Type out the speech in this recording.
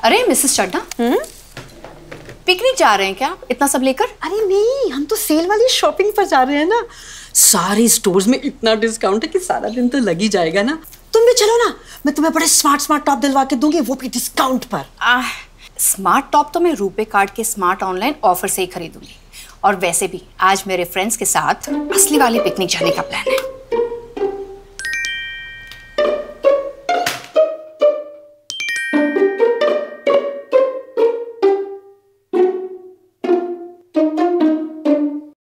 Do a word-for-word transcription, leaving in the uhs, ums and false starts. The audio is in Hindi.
अरे मिसेस चड्डा, हम्म पिकनिक जा रहे हैं क्या इतना सब लेकर? अरे नहीं, हम तो सेल वाली शॉपिंग पर जा रहे हैं ना। सारे स्टोर्स में इतना डिस्काउंट है कि सारा दिन तो लग ही जाएगा ना। तुम भी चलो ना, मैं तुम्हें बड़े स्मार्ट स्मार्ट टॉप दिलवा के दूंगी, वो भी डिस्काउंट पर। आह, स्मार्ट टॉप तो मैं रूपे कार्ड के स्मार्ट ऑनलाइन ऑफर से ही खरीदूंगी। और वैसे भी आज मेरे फ्रेंड्स के साथ असली वाली पिकनिक जाने का प्लान है।